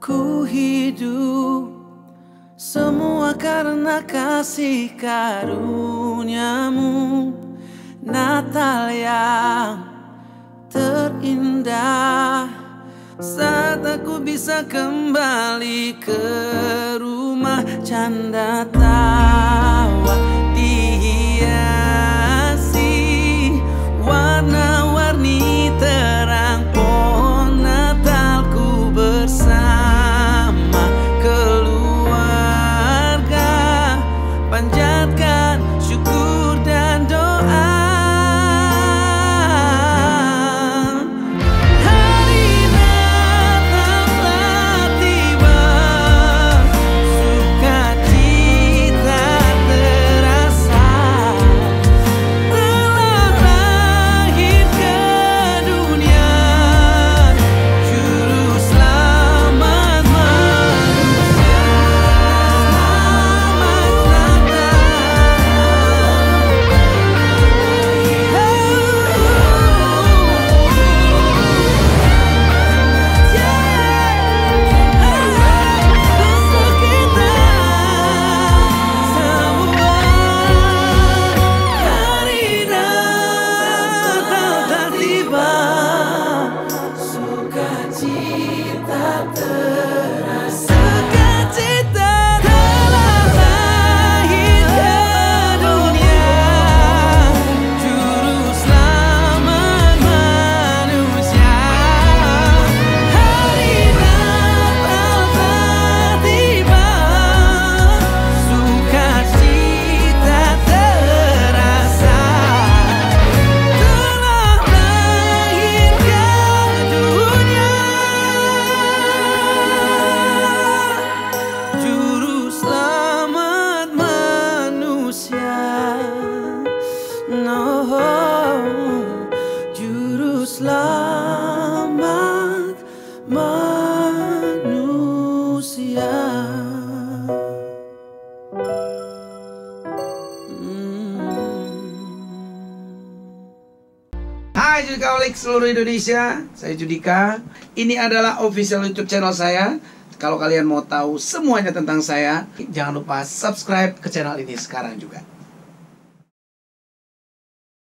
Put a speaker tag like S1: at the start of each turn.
S1: Ku hidup semua karena kasih karuniamu. Natal yang terindah, saat aku bisa kembali ke rumah. Canda tawa dihiasi warna-warni terang pohon Natalku bersama keluarga. Panjatkan syukur dan doa. Juru selamat manusia.
S2: Hai Judikaholic seluruh Indonesia, saya Judika. Ini adalah official YouTube channel saya. Kalau kalian mau tahu semuanya tentang saya, jangan lupa subscribe ke channel ini sekarang juga.